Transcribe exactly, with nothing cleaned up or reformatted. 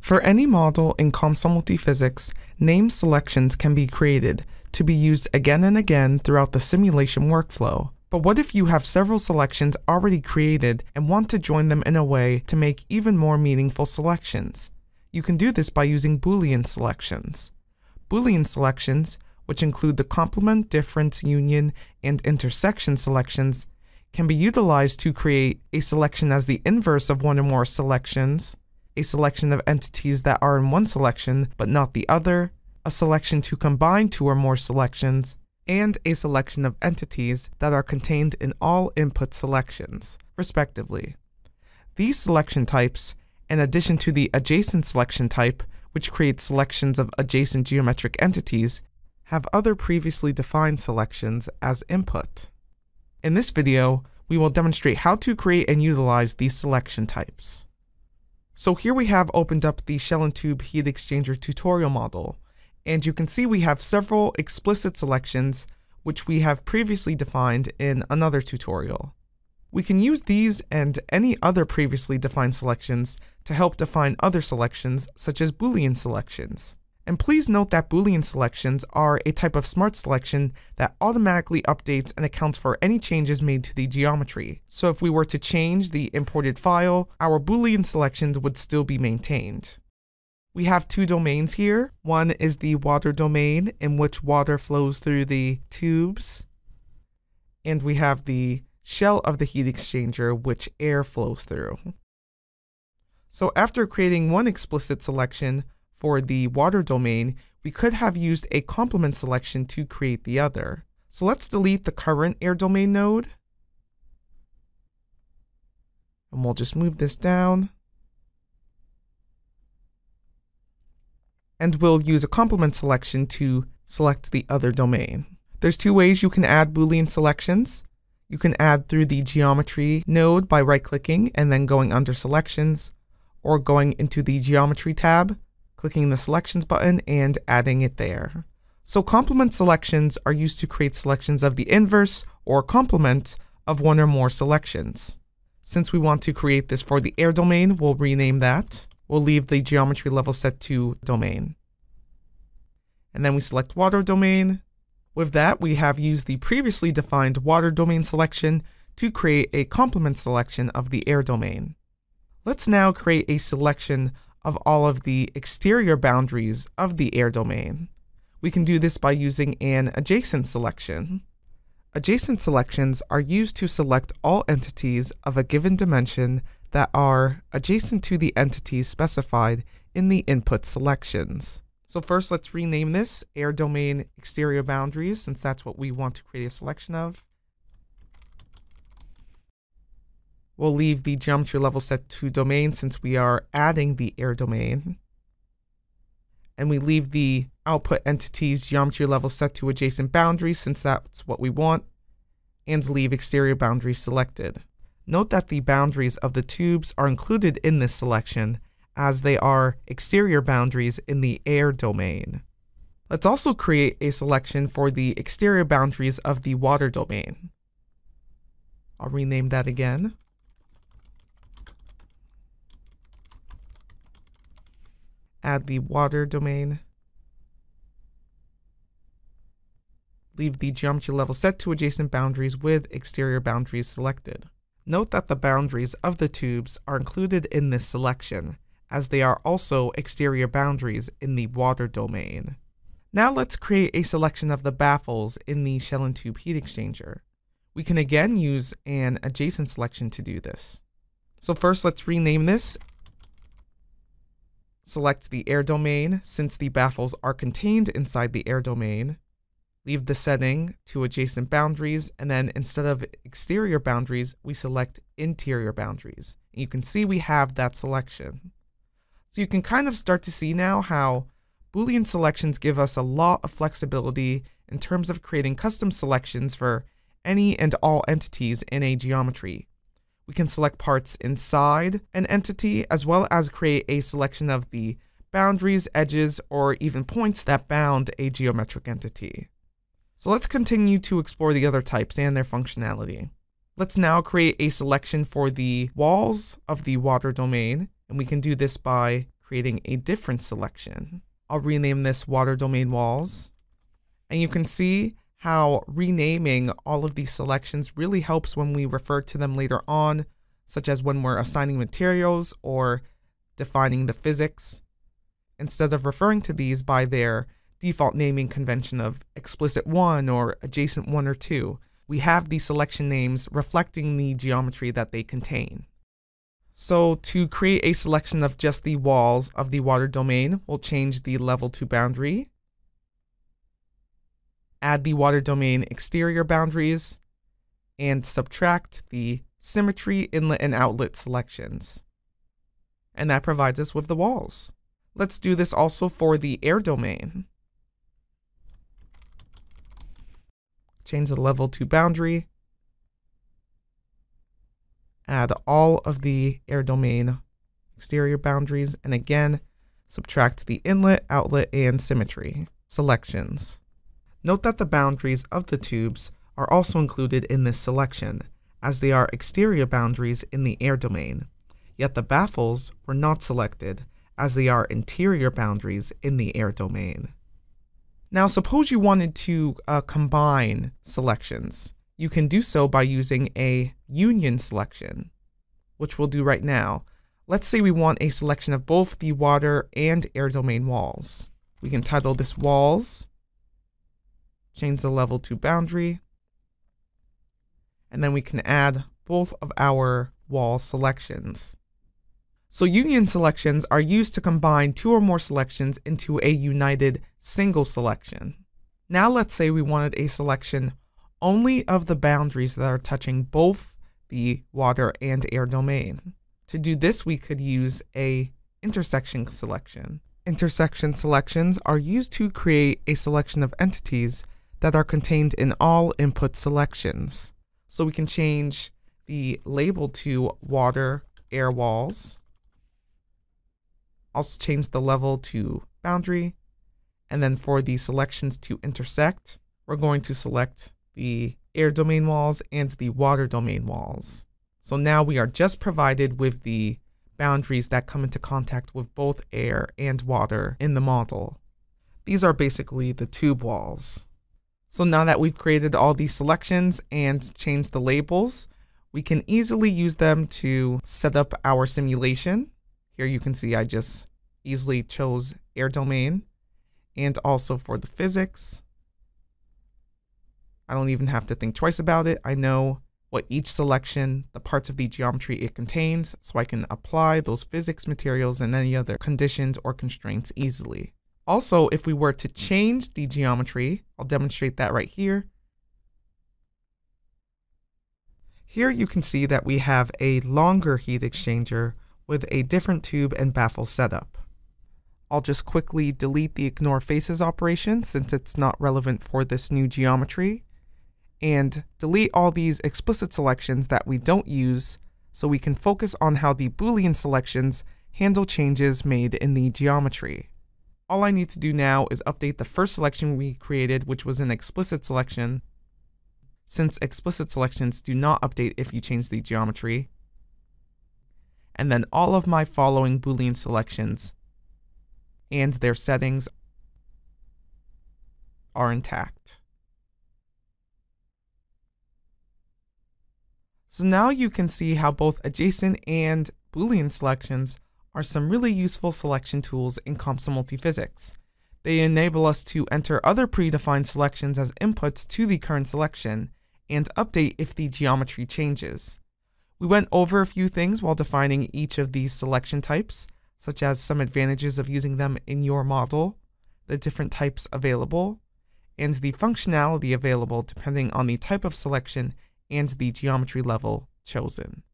For any model in COMSOL Multiphysics, named selections can be created to be used again and again throughout the simulation workflow. But what if you have several selections already created and want to join them in a way to make even more meaningful selections? You can do this by using Boolean selections. Boolean selections, which include the complement, difference, union, and intersection selections, can be utilized to create a selection as the inverse of one or more selections, a selection of entities that are in one selection but not the other, a selection to combine two or more selections, and a selection of entities that are contained in all input selections, respectively. These selection types, in addition to the adjacent selection type, which creates selections of adjacent geometric entities, have other previously defined selections as input. In this video, we will demonstrate how to create and utilize these selection types. So here we have opened up the shell and tube heat exchanger tutorial model, and you can see we have several explicit selections which we have previously defined in another tutorial. We can use these and any other previously defined selections to help define other selections, such as Boolean selections. And please note that Boolean selections are a type of smart selection that automatically updates and accounts for any changes made to the geometry. So if we were to change the imported file, our Boolean selections would still be maintained. We have two domains here. One is the water domain, in which water flows through the tubes. And we have the shell of the heat exchanger, which air flows through. So after creating one explicit selection for the water domain, we could have used a complement selection to create the other. So let's delete the current air domain node. And we'll just move this down. And we'll use a complement selection to select the other domain. There's two ways you can add Boolean selections. You can add through the geometry node by right-clicking and then going under selections, or going into the geometry tab, clicking the selections button and adding it there. So complement selections are used to create selections of the inverse or complement of one or more selections. Since we want to create this for the air domain, we'll rename that. We'll leave the geometry level set to domain. And then we select water domain. With that, we have used the previously defined water domain selection to create a complement selection of the air domain. Let's now create a selection of all of the exterior boundaries of the air domain. We can do this by using an adjacent selection. Adjacent selections are used to select all entities of a given dimension that are adjacent to the entities specified in the input selections. So first, let's rename this air domain exterior boundaries, since that's what we want to create a selection of. We'll leave the geometry level set to domain since we are adding the air domain. And we leave the output entities geometry level set to adjacent boundaries since that's what we want, and leave exterior boundaries selected. Note that the boundaries of the tubes are included in this selection, as they are exterior boundaries in the air domain. Let's also create a selection for the exterior boundaries of the water domain. I'll rename that again. Add the water domain. Leave the geometry level set to adjacent boundaries with exterior boundaries selected. Note that the boundaries of the tubes are included in this selection, as they are also exterior boundaries in the water domain. Now let's create a selection of the baffles in the shell and tube heat exchanger. We can again use an adjacent selection to do this. So first, let's rename this. Select the air domain since the baffles are contained inside the air domain. Leave the setting to adjacent boundaries, and then instead of exterior boundaries, we select interior boundaries. And you can see we have that selection. So you can kind of start to see now how Boolean selections give us a lot of flexibility in terms of creating custom selections for any and all entities in a geometry. We can select parts inside an entity, as well as create a selection of the boundaries, edges, or even points that bound a geometric entity. So let's continue to explore the other types and their functionality. Let's now create a selection for the walls of the water domain, and we can do this by creating a different selection. I'll rename this water domain walls. And you can see how renaming all of these selections really helps when we refer to them later on, such as when we're assigning materials or defining the physics. Instead of referring to these by their default naming convention of explicit one or adjacent one or two, we have these selection names reflecting the geometry that they contain. So to create a selection of just the walls of the water domain, we'll change the level to boundary, add the water domain exterior boundaries, and subtract the symmetry, inlet, and outlet selections. And that provides us with the walls. Let's do this also for the air domain. Change the level to boundary, add all of the air domain exterior boundaries, and again, subtract the inlet, outlet, and symmetry selections. Note that the boundaries of the tubes are also included in this selection, as they are exterior boundaries in the air domain, yet the baffles were not selected, as they are interior boundaries in the air domain. Now suppose you wanted to uh, combine selections. You can do so by using a union selection, which we'll do right now. Let's say we want a selection of both the water and air domain walls. We can title this walls, change the level to boundary, and then we can add both of our wall selections. So union selections are used to combine two or more selections into a united single selection. Now let's say we wanted a selection only of the boundaries that are touching both the water and air domain. To do this, we could use a intersection selection. Intersection selections are used to create a selection of entities that are contained in all input selections. So we can change the label to water air walls. Also change the level to boundary. And then for the selections to intersect, we're going to select the air domain walls and the water domain walls. So now we are just provided with the boundaries that come into contact with both air and water in the model. These are basically the tube walls. So now that we've created all these selections and changed the labels, we can easily use them to set up our simulation. Here you can see I just easily chose air domain, and also for the physics. I don't even have to think twice about it. I know what each selection, the parts of the geometry it contains, so I can apply those physics materials and any other conditions or constraints easily. Also, if we were to change the geometry, I'll demonstrate that right here. Here you can see that we have a longer heat exchanger with a different tube and baffle setup. I'll just quickly delete the ignore faces operation since it's not relevant for this new geometry, and delete all these explicit selections that we don't use so we can focus on how the Boolean selections handle changes made in the geometry. All I need to do now is update the first selection we created, which was an explicit selection, since explicit selections do not update if you change the geometry. And then all of my following Boolean selections and their settings are intact. So now you can see how both adjacent and Boolean selections are some really useful selection tools in COMSOL Multiphysics. They enable us to enter other predefined selections as inputs to the current selection and update if the geometry changes. We went over a few things while defining each of these selection types, such as some advantages of using them in your model, the different types available, and the functionality available depending on the type of selection and the geometry level chosen.